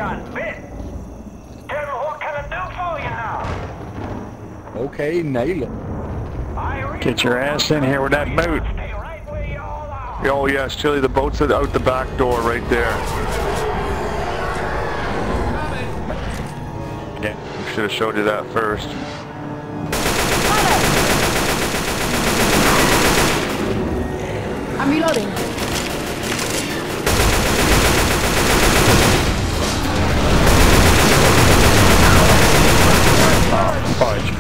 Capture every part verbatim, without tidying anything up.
got bit. Tell me what can I do for you now? Okay, nail it. Get your ass in here with that boat. Oh yes, Chili, the boat's out the back door right there. Yeah, we should have showed you that first. I'm reloading. Oh, fudge.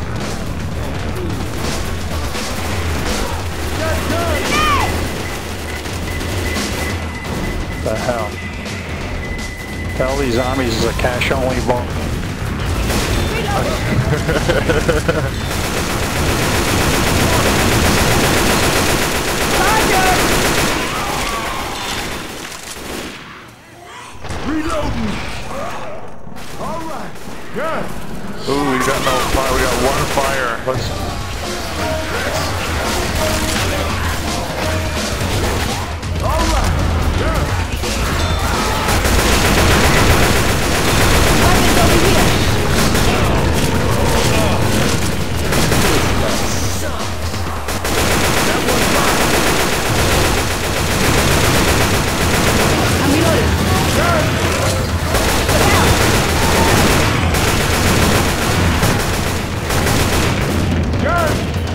The hell? Tell these zombies is a cash only bomb. Reloading. All right. Good. Ooh, we got no fire. We got one fire. Let's. All right. Good. Weapons over here. That one's mine. I'm reloading. Good. Good.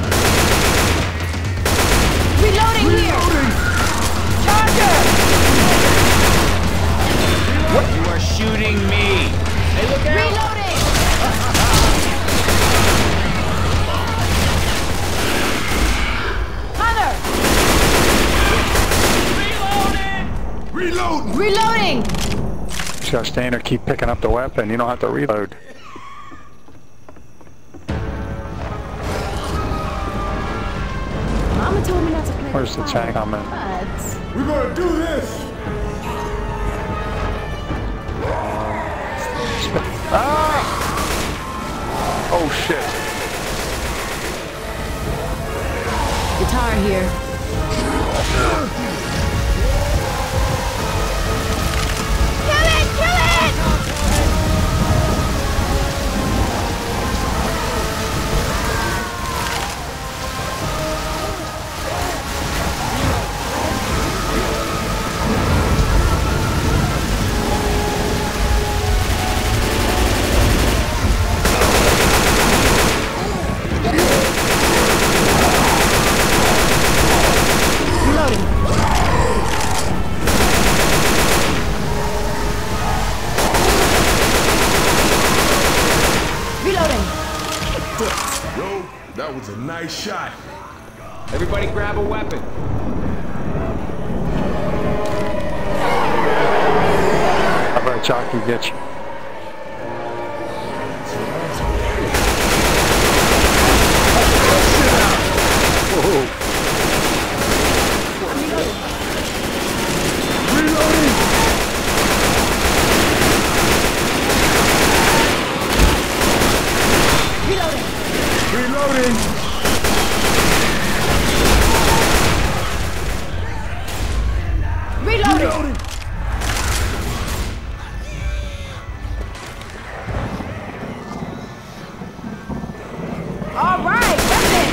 Reloading here. Reloading. Charger. You are shooting me. Hey, look out. Reloading. Hunter. Reloading. Reloading. Just gotta stand there, keep picking up the weapon. You don't have to reload. Mama told me not to play. Where's the with tank fire, coming? But We're gonna do this. Ah! Oh shit. guitar here. Kill it! Kill it! That was a nice shot. Everybody grab a weapon. How about Jockey get you? Whoa. Reloading! Reloading! Reloading! All right, weapon!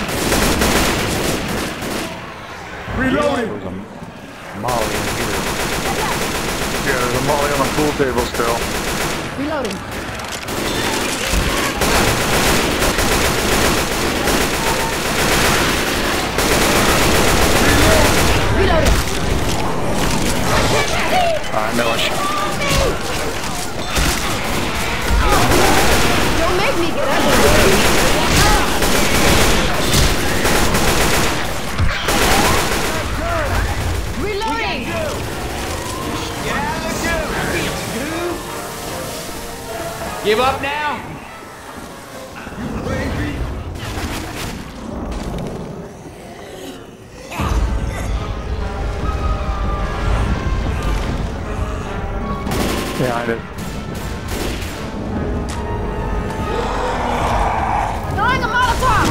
Reloading! There's a Molly in here. Yeah, there's a Molly on the pool table still. Reloading. Reloading. I know I should. Don't make me get ugly. Reloading. Give up now? Behind it. Throwing a Molotov.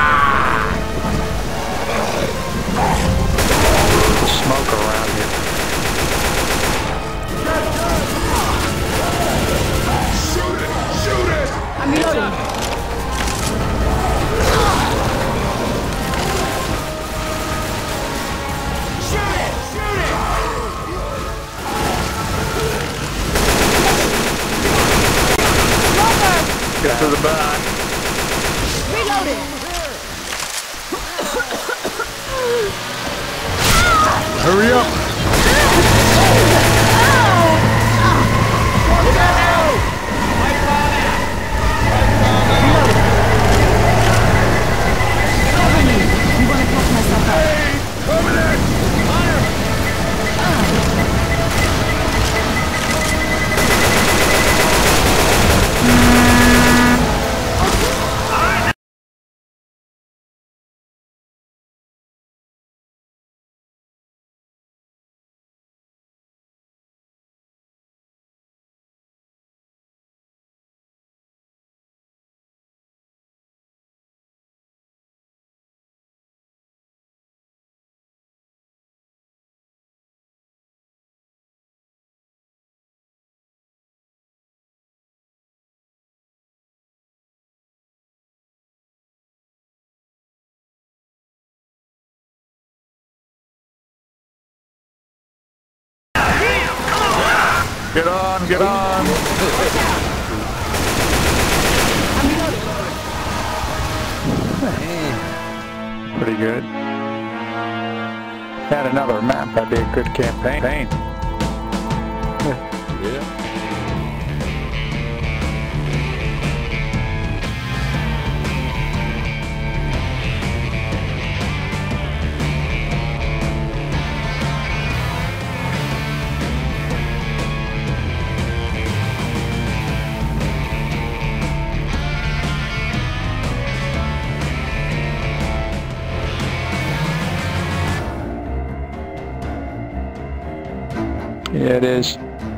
There's smoke around here. get to the back. Reloading. Hurry up. Cover me. You want to catch myself up. Coming in. Get on, get on. Pretty good. Had another map, that'd be a good campaign. Yeah. Yeah, it is.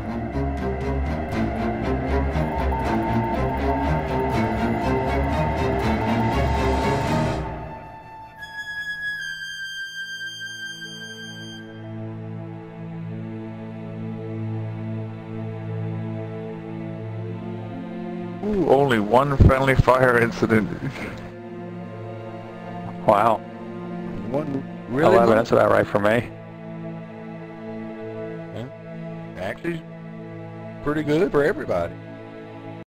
Ooh, only one friendly fire incident. Wow. One really eleven, much. that's about right for me. Actually, pretty good for everybody.